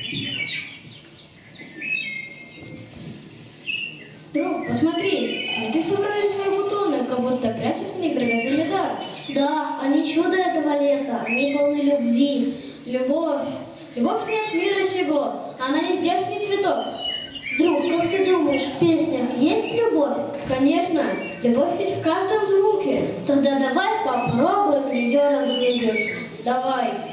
Друг, посмотри, цветы собрали свои бутоны, как будто прячут в них драгоценный дар. Да, они чудо этого леса, они полны любви. Любовь. Любовь нет мира сего, она не здешний цветок. Друг, как ты думаешь, в песнях есть любовь? Конечно, любовь ведь в каждом звуке. Тогда давай попробуем ее разглядеть. Давай.